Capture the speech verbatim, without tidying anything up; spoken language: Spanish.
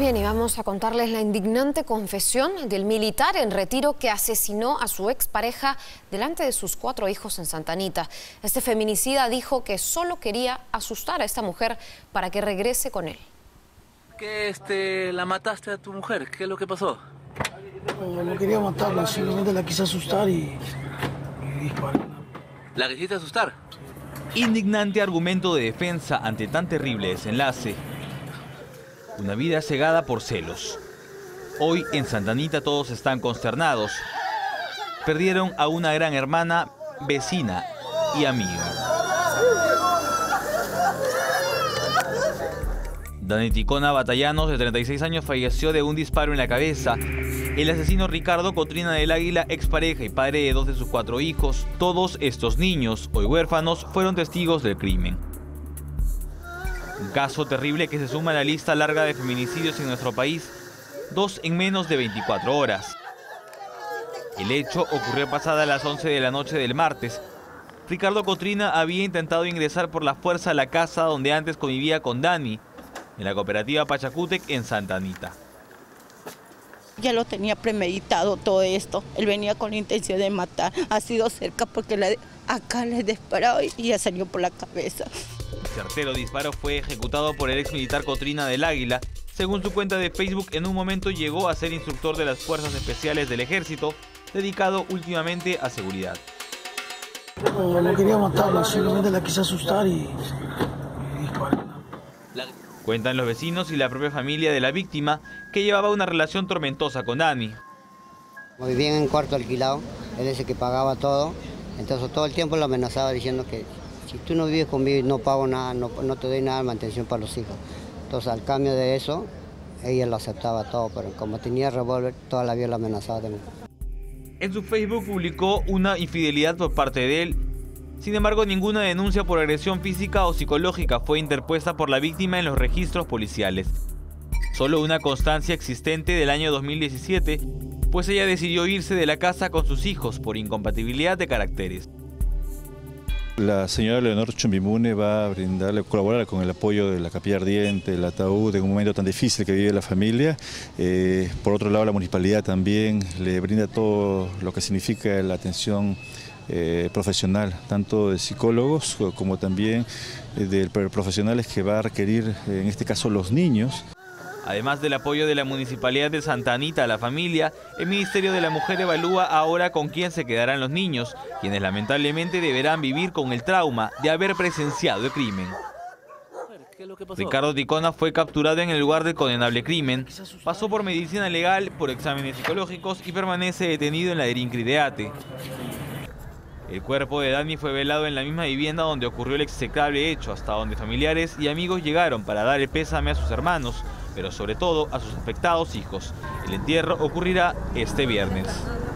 Bien, y vamos a contarles la indignante confesión del militar en retiro que asesinó a su expareja delante de sus cuatro hijos en Santa Anita. Este feminicida dijo que solo quería asustar a esta mujer para que regrese con él. ¿Qué este, la mataste a tu mujer? ¿Qué es lo que pasó? No, no quería matarla, simplemente la quise asustar y, y disparé. ¿La quisiste asustar? Indignante argumento de defensa ante tan terrible desenlace. Una vida cegada por celos. Hoy en Santa Anita todos están consternados. Perdieron a una gran hermana, vecina y amiga. Dani Ticona Batallanos, de treinta y seis años, falleció de un disparo en la cabeza. El asesino Ricardo Cotrina del Águila, expareja y padre de dos de sus cuatro hijos, todos estos niños, hoy huérfanos, fueron testigos del crimen. Un caso terrible que se suma a la lista larga de feminicidios en nuestro país, dos en menos de veinticuatro horas. El hecho ocurrió pasada las once de la noche del martes. Ricardo Cotrina había intentado ingresar por la fuerza a la casa donde antes convivía con Dani, en la cooperativa Pachacútec en Santa Anita. Ya lo tenía premeditado todo esto. Él venía con la intención de matar. Ha sido cerca porque la, acá le disparó y ya salió por la cabeza. El certero disparo fue ejecutado por el ex militar Cotrina del Águila. Según su cuenta de Facebook, en un momento llegó a ser instructor de las Fuerzas Especiales del Ejército, dedicado últimamente a seguridad. No, no quería matarla, simplemente la quise asustar y, y disparé. Cuentan los vecinos y la propia familia de la víctima, que llevaba una relación tormentosa con Dani. Vivían en cuarto alquilado, él es el que pagaba todo, entonces todo el tiempo lo amenazaba diciendo que si tú no vives conmigo no pago nada, no, no te doy nada de mantención para los hijos. Entonces al cambio de eso, ella lo aceptaba todo, pero como tenía revólver, toda la vida lo amenazaba también. En su Facebook publicó una infidelidad por parte de él. Sin embargo, ninguna denuncia por agresión física o psicológica fue interpuesta por la víctima en los registros policiales. Solo una constancia existente del año dos mil diecisiete, pues ella decidió irse de la casa con sus hijos por incompatibilidad de caracteres. La señora Leonor Chumbimune va a brindarle, colaborar con el apoyo de la capilla ardiente, el ataúd, en un momento tan difícil que vive la familia. Eh, por otro lado, la municipalidad también le brinda todo lo que significa la atención Eh, profesional, tanto de psicólogos como también de profesionales que va a requerir, en este caso, los niños. Además del apoyo de la Municipalidad de Santa Anita a la familia, el Ministerio de la Mujer evalúa ahora con quién se quedarán los niños, quienes lamentablemente deberán vivir con el trauma de haber presenciado el crimen. Ricardo Ticona fue capturado en el lugar del condenable crimen, pasó por medicina legal, por exámenes psicológicos y permanece detenido en la de INCRI de Ate. El cuerpo de Dani fue velado en la misma vivienda donde ocurrió el execrable hecho, hasta donde familiares y amigos llegaron para dar el pésame a sus hermanos, pero sobre todo a sus afectados hijos. El entierro ocurrirá este viernes.